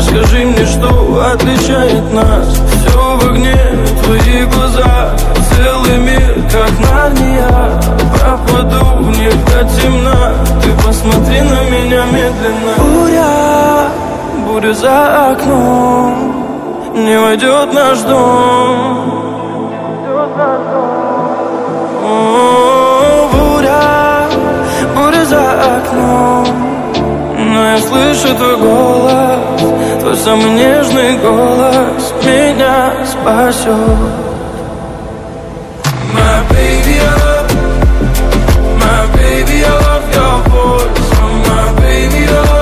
Скажи мне, что отличает нас. Все в огне, твои глаза, целый мир, как Нарния. Пропаду в них до темна, ты посмотри на меня медленно. Буря, буря за окном, не войдет наш дом. О, буря, буря за окном, но я слышу твой голос, твой самый нежный голос меня спасет. My baby, I love your voice. Oh, my baby, I love